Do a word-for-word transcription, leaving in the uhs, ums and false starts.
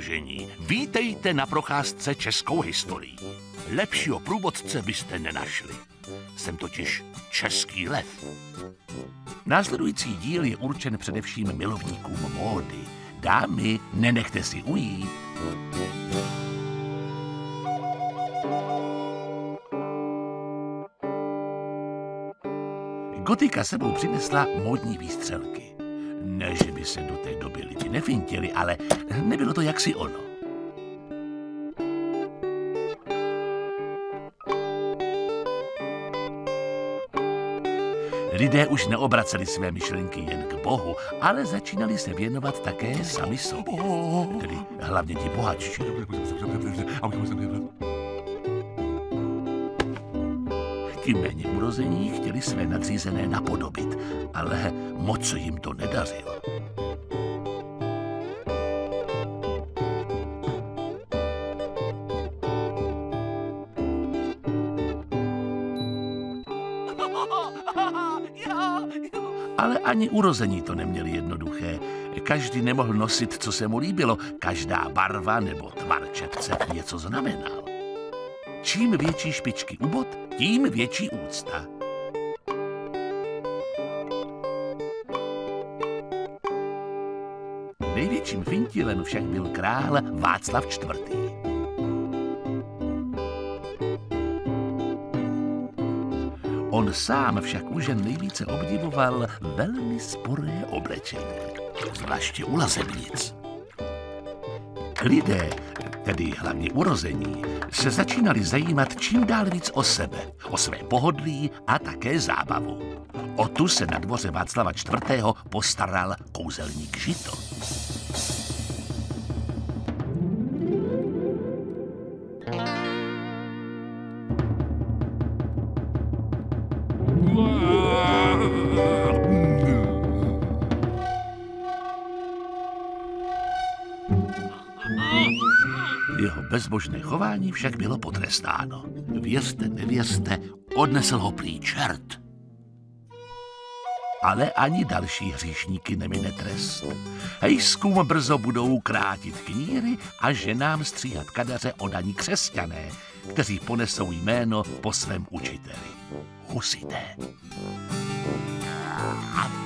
vážení, vítejte na procházce českou historií. Lepšího průvodce byste nenašli. Jsem totiž český lev. Následující díl je určen především milovníkům módy. Dámy, nenechte si ujít. Gotika sebou přinesla módní výstřelky. Ne, že by se do té doby lidi nefintili, ale nebylo to jaksi ono. Lidé už neobraceli své myšlenky jen k Bohu, ale začínali se věnovat také sami sobě. Tedy hlavně ti bohatší. Ti méně urození chtěli své nadřízené napodobit, ale moc se jim to nedařilo. Ale ani urození to neměli jednoduché. Každý nemohl nosit, co se mu líbilo. Každá barva nebo tvar čepce něco znamenal. Čím větší špičky u bot, tím větší úcta. Největším fintilem však byl král Václav čtvrtý. On sám však u žen nejvíce obdivoval velmi sporé oblečení, zvláště u lazebnic. Lidé, tedy hlavně urození, se začínali zajímat čím dál víc o sebe, o své pohodlí a také zábavu. O tu se na dvoře Václava čtvrtého postaral kouzelník Žito. Jeho bezbožné chování však bylo potrestáno. Věřte, nevěřte, odnesl ho prý čert. Ale ani další hříšníky nemine trest. Hejskům brzo budou krátit kníry a ženám stříhat kadaře oddaní křesťané, kteří ponesou jméno po svém učiteli. Husité.